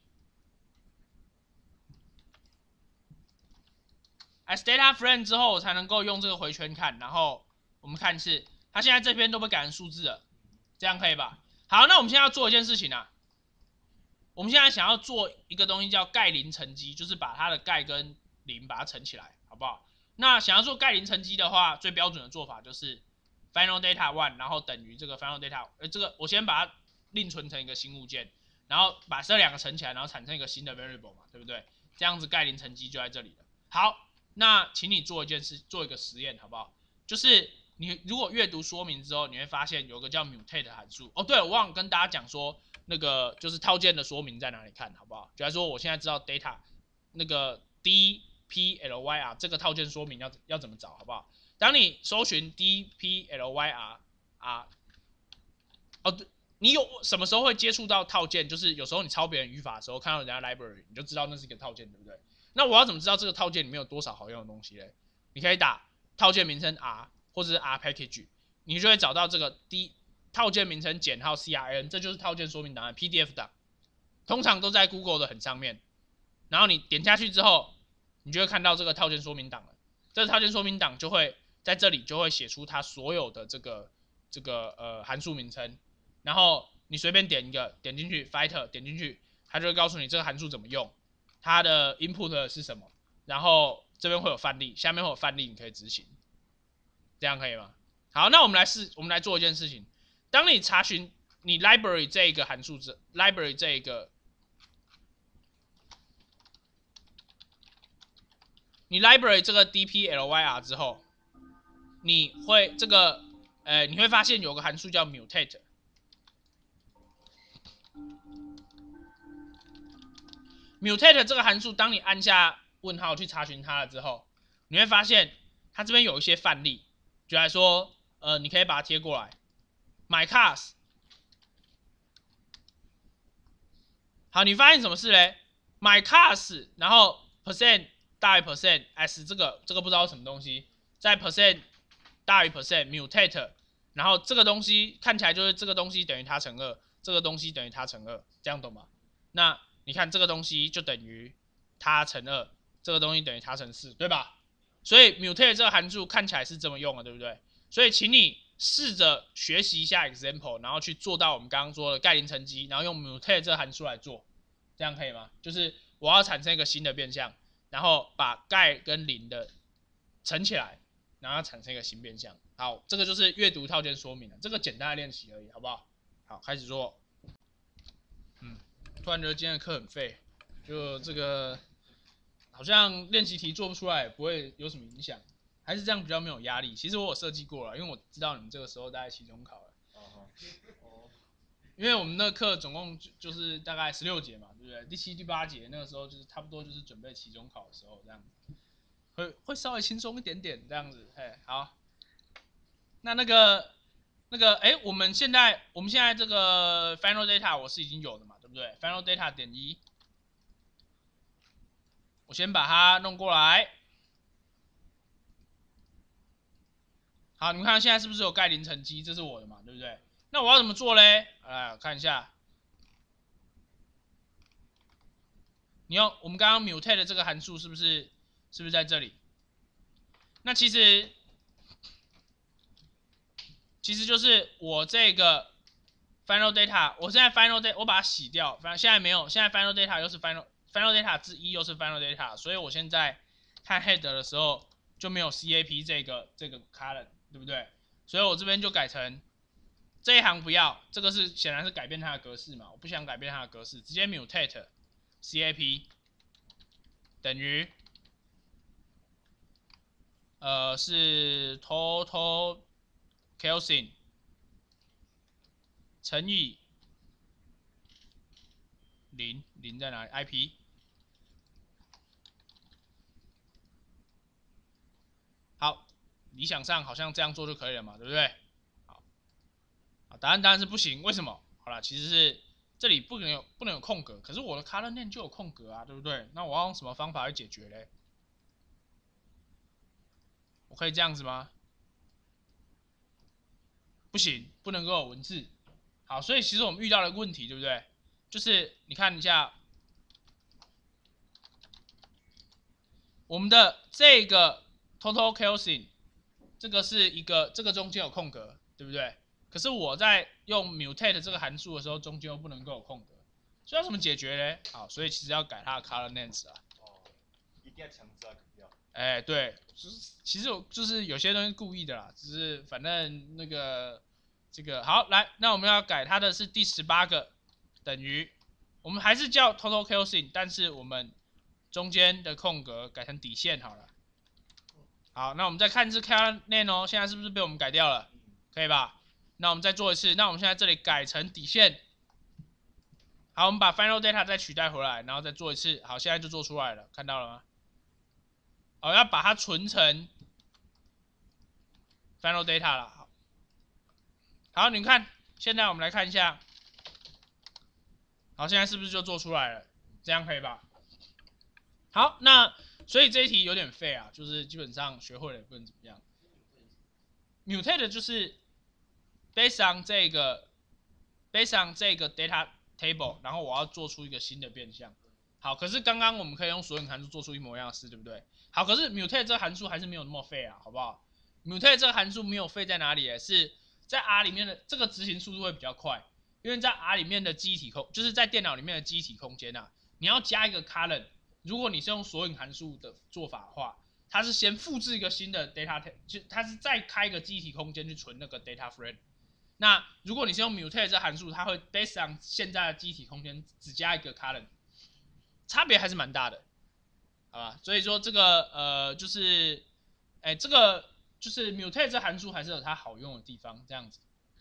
frame。as data frame 之后，我才能够用这个回圈看，然后我们看是，它现在这边都被改成数字了，这样可以吧？好，那我们现在要做一件事情啊，我们现在想要做一个东西叫概零乘积，就是把它的概跟零把它乘起来，好不好？那想要做概零乘积的话，最标准的做法就是 final data one， 然后等于这个 final data， 呃，这个我先把它另存成一个新物件，然后把这两个乘起来，然后产生一个新的 variable 嘛，对不对？这样子概零乘积就在这里了。好。那请你做一件事，做一个实验，好不好？就是你如果阅读说明之后，你会发现有个叫 mutate 的函数。哦，对了，我忘了跟大家讲说，那个就是套件的说明在哪里看，好不好？就来说，我现在知道 data 那个 dplyr 这个套件说明要要怎么找，好不好？当你搜寻 dplyr 啊，哦，对，你有什么时候会接触到套件？就是有时候你抄别人语法的时候，看到人家 library， 你就知道那是一个套件，对不对？那我要怎么知道这个套件里面有多少好用的东西嘞？你可以打套件名称 R 或者是 R package， 你就会找到这个 D 套件名称减号 C R N， 这就是套件说明档案 P D F 档，通常都在 Google 的很上面。然后你点下去之后，你就会看到这个套件说明档了。这个套件说明档就会在这里就会写出它所有的这个这个呃函数名称，然后你随便点一个，点进去 Fighter， 点进去，它就会告诉你这个函数怎么用。它的 input 是什么？然后这边会有范例，下面会有范例，你可以执行，这样可以吗？好，那我们来试，我们来做一件事情。当你查询你 library 这一个函数之 library 这一个你 library 这个 dplyr 之后，你会这个呃你会发现有个函数叫 mutate。mutate 这个函数，当你按下问号去查询它了之后，你会发现它这边有一些范例，就来说，呃，你可以把它贴过来 ，my cars。好，你发现什么事嘞 ？my cars， 然后 percent 大于 percent s 这个这个不知道什么东西，在 percent 大于 percent mutate， 然后这个东西看起来就是这个东西等于它乘二，这个东西等于它乘二，这样懂吗？那你看这个东西就等于它乘二，这个东西等于它乘四，对吧？所以 mutate 这个函数看起来是这么用的，对不对？所以请你试着学习一下 example， 然后去做到我们刚刚说的概零乘积，然后用 mutate 这个函数来做，这样可以吗？就是我要产生一个新的变项，然后把概跟零的乘起来，然后产生一个新变项。好，这个就是阅读套件说明了，这个简单的练习而已，好不好？好，开始做。嗯，突然觉得今天的课很废，就这个好像练习题做不出来，不会有什么影响，还是这样比较没有压力。其实我有设计过了，因为我知道你们这个时候大概期中考了。哦。因为我们那课总共就就是大概十六节嘛，对不对？第七、第八节那个时候就是差不多就是准备期中考的时候这样子，会会稍微轻松一点点这样子。嘿，好。那那个那个，哎，我们现在我们现在这个 final data 我是已经有的嘛，对不对 ？final data 点一，我先把它弄过来。好，你们看现在是不是有概零乘积？这是我的嘛，对不对？那我要怎么做嘞？来看一下，你用我们刚刚 mutate 的这个函数是不是是不是在这里？那其实其实就是我这个 final data， 我现在 final data 我把它洗掉，反正现在没有，现在 final data 又是 final final data 之一又是 final data， 所以我现在看 head 的时候就没有 cap 这个这个 column， 对不对？所以我这边就改成这一行不要，这个是显然是改变它的格式嘛，我不想改变它的格式，直接 mutate cap 等于呃是 total Kelvin 乘以零，零在哪里 ？I P。好，理想上好像这样做就可以了嘛，对不对？好，答案当然是不行，为什么？好了，其实是这里不能有不能有空格，可是我的 color name 就有空格啊，对不对？那我要用什么方法去解决嘞？我可以这样子吗？不行，不能够有文字。好，所以其实我们遇到的问题，对不对？就是你看一下，我们的这个 total Kelvin， 这个是一个，这个中间有空格，对不对？可是我在用 mutate 这个函数的时候，中间又不能够有空格，所以要怎么解决呢？好，所以其实要改它的 color names 啊。 哦，一定要强制啊，不要。 哎，对，就是其实有就是有些东西故意的啦，只是反正那个这个好来，那我们要改它的是第十八个等于，我们还是叫 total Kelvin， 但是我们中间的空格改成底线好了。好，那我们再看是 color name 哦，现在是不是被我们改掉了？可以吧？那我们再做一次，那我们现在这里改成底线。好，我们把 final data 再取代回来，然后再做一次。好，现在就做出来了，看到了吗？哦，要把它存成 final data 了。好，好，你看，现在我们来看一下。好，现在是不是就做出来了？这样可以吧？好，那所以这一题有点废啊，就是基本上学会了也不能怎么样。mutate 就是 based on 这个 based on 这个 data table， 然后我要做出一个新的变项。好，可是刚刚我们可以用索引函数做出一模一样的事，对不对？好，可是 mutate 这个函数还是没有那么废啊，好不好 ？mutate 这个函数没有废在哪里？是在 R 里面的这个执行速度会比较快，因为在 R 里面的记忆体空，就是在电脑里面的记忆体空间啊，你要加一个 column， 如果你是用索引函数的做法的话，它是先复制一个新的 data， 就它是再开一个记忆体空间去存那个 data frame。那如果你是用 mutate 这函数，它会 based on 现在的记忆体空间只加一个 column， 差别还是蛮大的。 好吧？所以说这个呃就是，哎，这个就是 mutate 这函数还是有它好用的地方，这样子。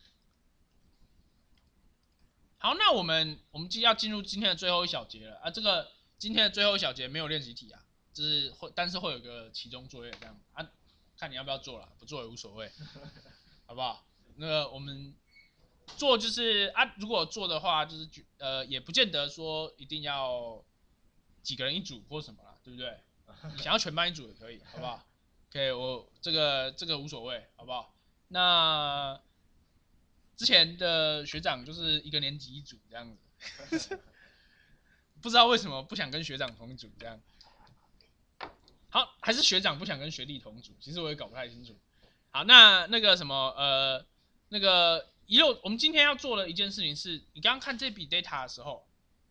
好，那我们我们就要进入今天的最后一小节了啊。这个今天的最后一小节没有练习题啊，就是会，但是会有个期中作业这样啊，看你要不要做了，不做也无所谓，好不好？那个我们做就是啊，如果做的话，就是呃也不见得说一定要几个人一组或什么啦，对不对？你想要全班一组也可以，好不好 ？OK， 我这个这个无所谓，好不好？那之前的学长就是一个年级一组这样子，不知道为什么不想跟学长同组这样。好，还是学长不想跟学弟同组，其实我也搞不太清楚。好，那那个什么呃，那个一路我们今天要做的一件事情是，你刚刚看这笔 data 的时候，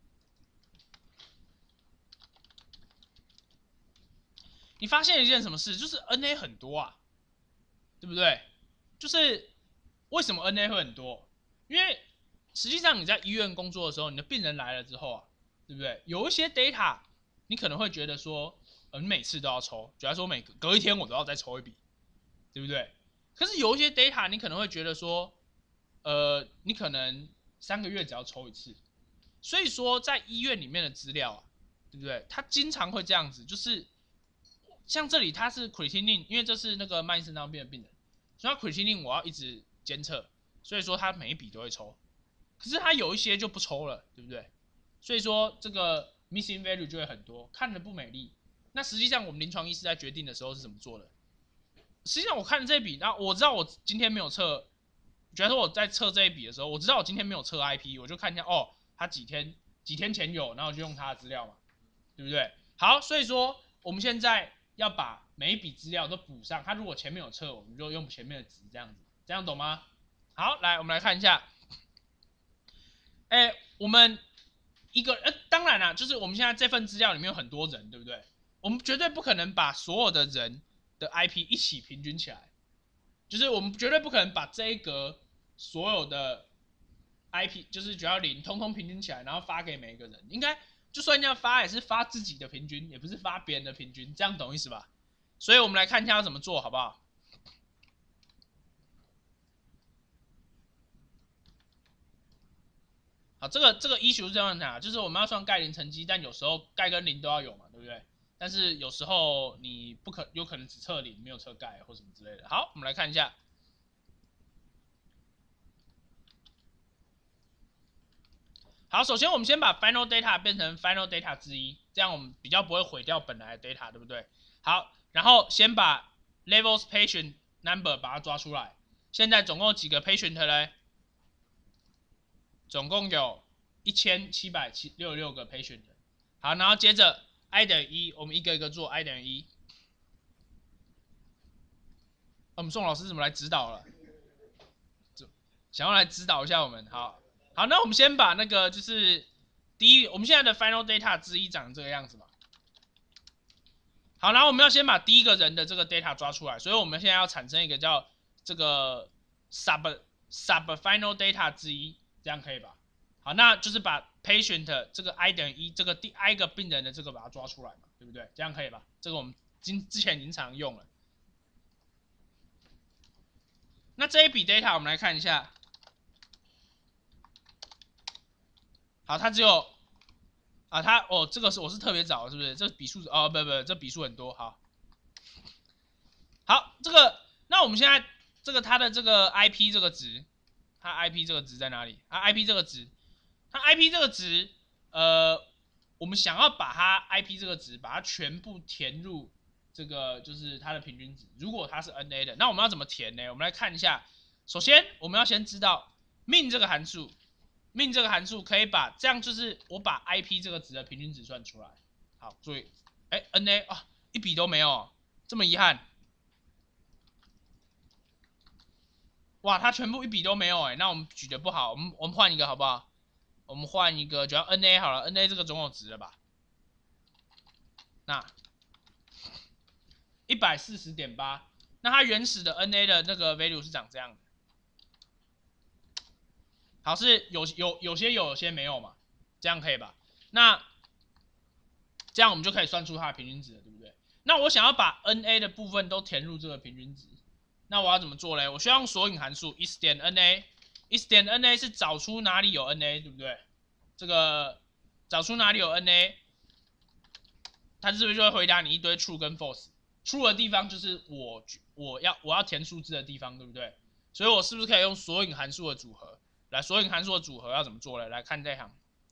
你发现一件什么事？就是 N A 很多啊，对不对？就是为什么 N A 会很多？因为实际上你在医院工作的时候，你的病人来了之后啊，对不对？有一些 data 你可能会觉得说，呃，你每次都要抽，假如说每隔隔一天我都要再抽一笔，对不对？可是有一些 data 你可能会觉得说，呃，你可能三个月只要抽一次。所以说在医院里面的资料啊，对不对？它经常会这样子，就是像这里它是 creatinine， 因为这是那个慢性肾脏病的病人，所以它 creatinine 我要一直监测，所以说它每一笔都会抽。可是它有一些就不抽了，对不对？所以说这个 missing value 就会很多，看着不美丽。那实际上我们临床医师在决定的时候是怎么做的？实际上我看这笔，那我知道我今天没有测，假如说我在测这一笔的时候，我知道我今天没有测 I P， 我就看一下哦，他几天几天前有，然后就用他的资料嘛，对不对？好，所以说我们现在要把每一笔资料都补上，他如果前面有测，我们就用前面的值，这样子，这样懂吗？好，来我们来看一下，哎，我们一个呃，当然啦，就是我们现在这份资料里面有很多人，对不对？我们绝对不可能把所有的人的 I P 一起平均起来，就是我们绝对不可能把这一格所有的 I P 就是九幺零通通平均起来，然后发给每一个人。应该就算要发，也是发自己的平均，也不是发别人的平均，这样懂意思吧？所以我们来看一下要怎么做，好不好？好，这个这个 issue 是这样讲，就是我们要算钙零乘积，但有时候钙跟零都要有嘛，对不对？但是有时候你不可有可能只测零，没有测钙或什么之类的。好，我们来看一下。好，首先我们先把 final data 变成 final data 之一，这样我们比较不会毁掉本来的 data， 对不对？好，然后先把 levels patient number 把它抓出来。现在总共有几个 patient 呢？总共有一千七百六十六个 patient。好，然后接着 i 等于一，我们一个一个做 i 等于一。我们宋老师怎么来指导了？想要来指导一下我们，好，好，那我们先把那个就是第一，我们现在的 final data 之一长这个样子嘛。好，然后我们要先把第一个人的这个 data 抓出来，所以我们现在要产生一个叫这个 sub sub final data 之一，这样可以吧？好，那就是把 patient 这个 i 等于一这个第 i 个病人的这个把它抓出来嘛，对不对？这样可以吧？这个我们今之前已经常用了。那这一笔 data 我们来看一下。好，它只有啊，它哦，这个是我是特别早，是不是？这笔数哦，不不，这笔数很多。好，好，这个那我们现在这个它的这个 I P 这个值，它 I P 这个值在哪里？它 I P 这个值，它 I P 这个值，呃，我们想要把它 I P 这个值，把它全部填入这个就是它的平均值。如果它是 N A 的，那我们要怎么填呢？我们来看一下，首先我们要先知道 min 这个函数。min 这个函数可以把这样就是我把 I P 这个值的平均值算出来。好，注意，哎 ，N A 啊，一笔都没有，这么遗憾。哇，它全部一笔都没有哎，那我们举的不好，我们我们换一个好不好？我们换一个，只要 N A 好了 ，N A 这个总有值了吧？那一百四十点八，那它原始的 N A 的那个 value 是长这样的。好，是有有有些有，有些没有嘛，这样可以吧？那这样我们就可以算出它的平均值了，对不对？那我想要把 N A 的部分都填入这个平均值，那我要怎么做嘞？我需要用索引函数 is 点 N A，is 点 N A 是找出哪里有 N A， 对不对？这个找出哪里有 N A， 它是不是就会回答你一堆 true 跟 false？true 的地方就是我我要我要填数字的地方，对不对？所以我是不是可以用索引函数的组合来？索引函数的组合要怎么做嘞？来看这一行。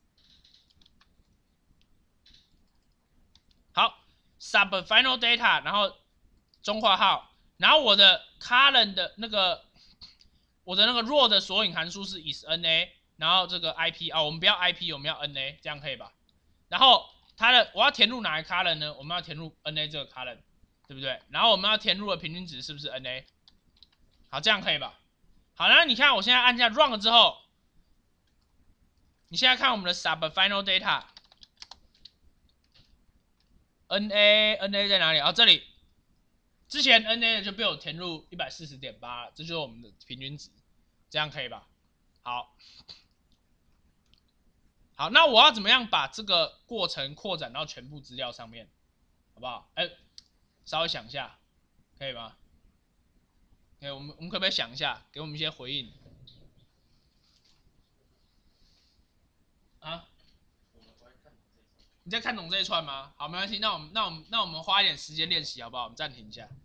好 ，sub final data， 然后中括号，然后我的 column 的那个我的那个 row 的索引函数是 is N A， 然后这个 I P 哦，我们不要 I P， 我们要 N A， 这样可以吧？然后它的我要填入哪一 column 呢？我们要填入 N A 这个 column， 对不对？然后我们要填入的平均值是不是 N A？ 好，这样可以吧？好，那你看我现在按下 run 了之后，你现在看我们的 sub final data。N A N A 在哪里啊？这里，之前 N A 的就被我填入 一百四十点八， 这就是我们的平均值，这样可以吧？好，好，那我要怎么样把这个过程扩展到全部资料上面，好不好？哎，稍微想一下，可以吗？哎，我们我们可不可以想一下，给我们一些回应？啊？你在看懂这一串吗？好，没关系，那我们那我们那我们花一点时间练习，好不好？我们暂停一下。